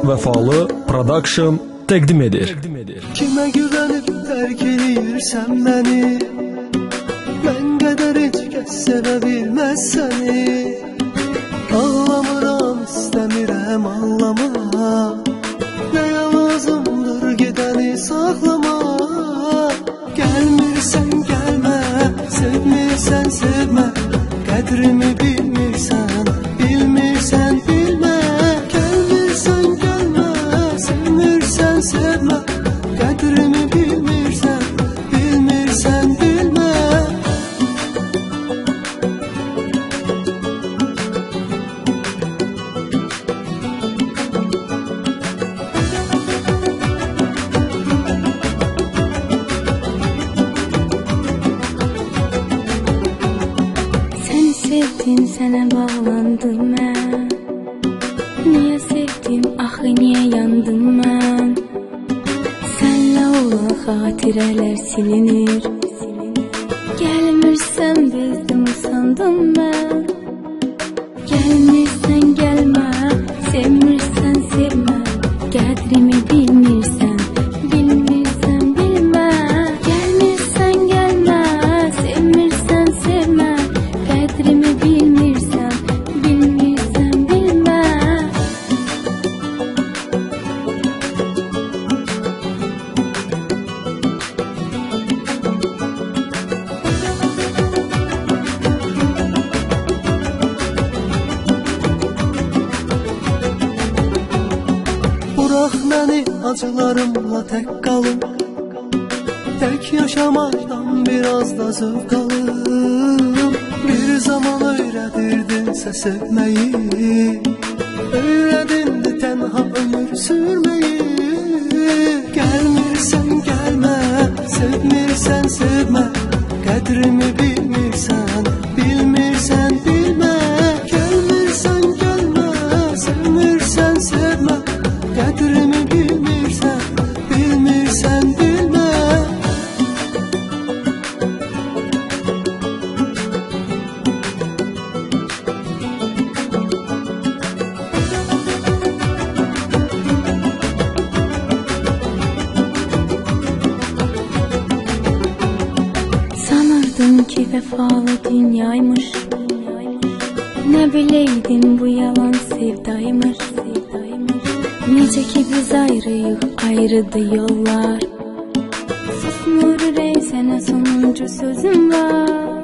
Vəfalı Production təqdim edir. Kimə güvənib tərk edirsən məni? Mən qədər heç kəs sevə bilməz səni. Ağlamıram, istəmirəm ağlama. Nəyə lazımdır gedəni saxlama. Gəlmirsən gəlmə, sevmirsən sevmə. Qədrimi bilmirsən, bilmirsən bilmə. Gəlmirsən gəlmə, sevmirsən sevmə. Qədrimi bilmirsən, bilmirsən bilmə. Sevdim, sənə bağlandım mən. Niyə sevdim, axı niyə yandım mən? Sənlə olan xatirələr silinir. Gəlmirsən bezdim, usandım mən. Gəlmirsən gəlmə, sevmirsən sevmə. Qədrimi bilmirsən, bilmirsən bilmə. Gəlmirsən gəlmə, sevmirsən sevmə. Qədrimi bilmirsən, bilmirsən bilmə. Burax məni acılarımla tək qalım. Tək yaşamaktan biraz da zövq alım. Bir zaman öyrədirdinsə sevməyi, öyrədindi tənha ömür sürməyi. Gəlmirsən gəlmə, sevmirsən sevmə. Qədrimi bilmirsən, bilmirsən bilmə. Gəlmirsən gəlmə, sevmirsən sevmə. Qədrimi bilmirsən, bilmirsən bilmə. Sanırdım ki vəfalı dünyaymış. Nə biləydim bu yalan sevdaymış. Necə ki biz ayrıyıq, ayrıdır yollar. Susmur ürək, sənə sonuncu sözüm var.